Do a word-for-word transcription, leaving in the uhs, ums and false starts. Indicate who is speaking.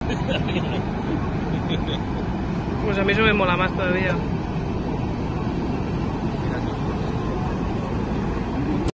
Speaker 1: Pues a mí eso me mola más todavía.